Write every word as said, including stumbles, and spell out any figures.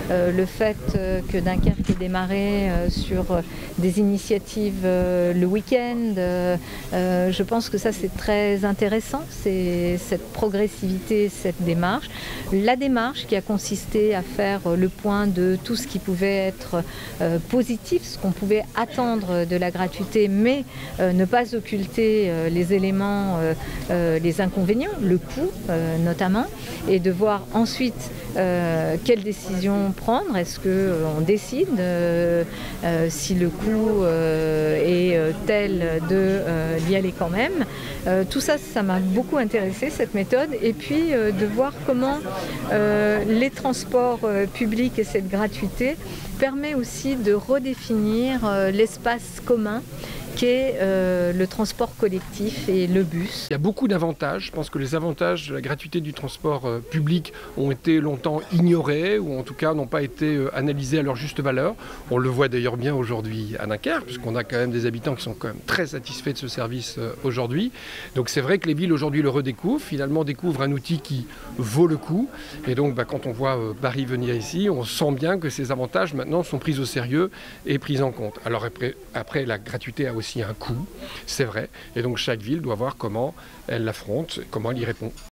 euh, le fait euh, que Dunkerque ait démarré euh, sur euh, des initiatives euh, le week-end, euh, euh, je pense que ça c'est très intéressant, c'est cette progressivité, cette démarche. La démarche qui a consisté à faire le point de tout ce qui pouvait être euh, positif, ce qu'on pouvait attendre de la gratuité, mais euh, ne pas occulter euh, les éléments, euh, euh, les inconvénients, le coût euh, notamment, et de voir ensuite euh, quelles décisions prendre. Est-ce qu'on euh, décide euh, euh, si le coût euh, est euh, tel de euh, d'y aller quand même. Euh, tout ça, ça m'a beaucoup intéressé, cette méthode, et puis euh, de voir comment euh, les transports euh, publics et cette gratuité permet aussi de redéfinir euh, l'espace commun qu'est euh, le transport collectif et le bus. Il y a beaucoup d'avantages. Je pense que les avantages de la gratuité du transport euh, public ont été longtemps ignorés ou en tout cas n'ont pas été euh, analysés à leur juste valeur. On le voit d'ailleurs bien aujourd'hui à Dunkerque, puisqu'on a quand même des habitants qui sont quand même très satisfaits de ce service euh, aujourd'hui. Donc c'est vrai que les villes aujourd'hui le redécouvrent, finalement découvrent un outil qui vaut le coup. Et donc bah, quand on voit euh, Paris venir ici, on sent bien que ces avantages maintenant sont pris au sérieux et pris en compte. Alors après, après la gratuité a aussi un coût, c'est vrai, et donc chaque ville doit voir comment elle l'affronte, comment elle y répond.